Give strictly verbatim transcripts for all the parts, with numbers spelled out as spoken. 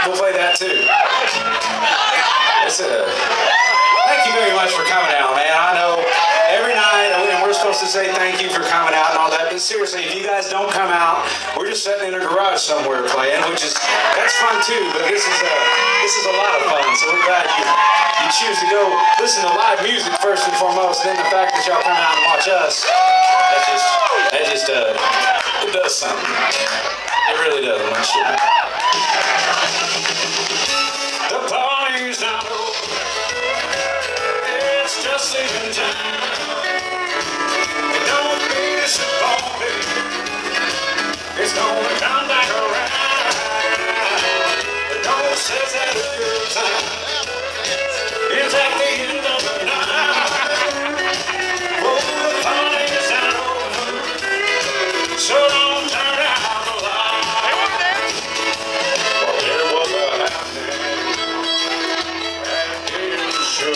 We'll play that too. It's a, thank you very much for coming out, man. I know every night, and we're supposed to say thank you for coming out and all that, but seriously, if you guys don't come out, we're just sitting in a garage somewhere playing, which is, that's fun too, but this is a, this is a lot of fun, so we're glad you, you choose to go listen to live music first and foremost, then the fact that y'all come out and watch us, that just, that just, uh, it does something. It really does, I'm not sure. The party's not over, it's just leaving time. Don't be disappointed, it's gonna come back around. But don't say that a good time, it's at the end of the night. Oh, the party's not over, so don't turn out the light. Well, there was a happening at the show.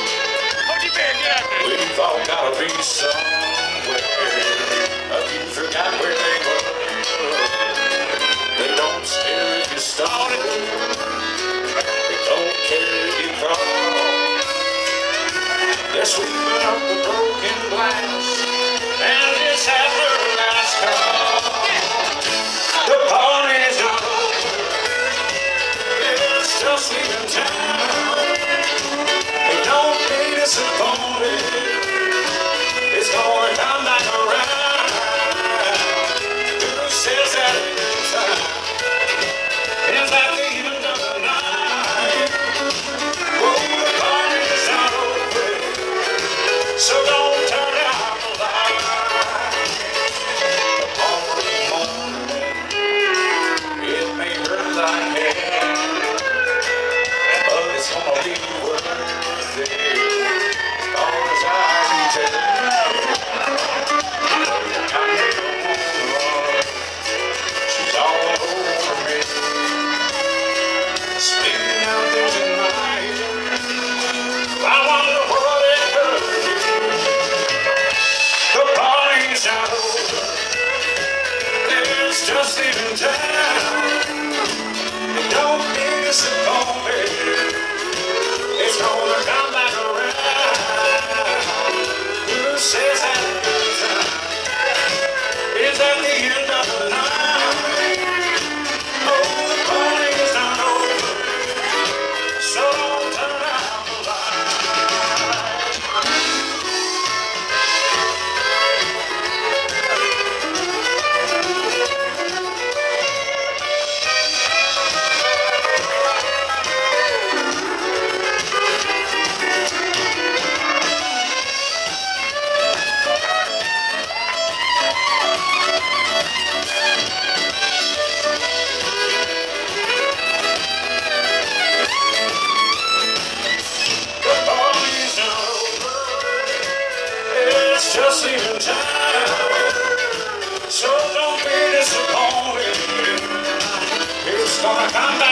We've all gotta be somewhere. You forgot where they were. They don't stare if you started. They don't care if you crawl. They're sweeping up the broken glass, and it's at their last call. The party's not over, it's just leaving town. They don't be disappointed, it's gonna come back around. Who says that it's time? It's at the end of the night. Oh, the party's not over, so don't turn out the light. Tomorrow morning, it may hurt like hell, but it's gonna be worth it, as far as I can tell. She's all over me, speaking out things in my head. I wonder what it could be. The party's not over, it's just leaving town. And don't be disappointed, it's gonna come back around. Who says that it's time? It's at the end of the night. Oh, the party's not over, so don't turn out the light. Just leaving town, so don't be disappointed. It's gonna come back.